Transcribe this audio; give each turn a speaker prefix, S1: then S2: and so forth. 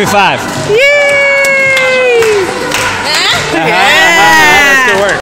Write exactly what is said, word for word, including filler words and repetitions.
S1: me five.
S2: Yay!
S1: Uh-huh, uh-huh,
S2: Yeah.
S1: that's good work.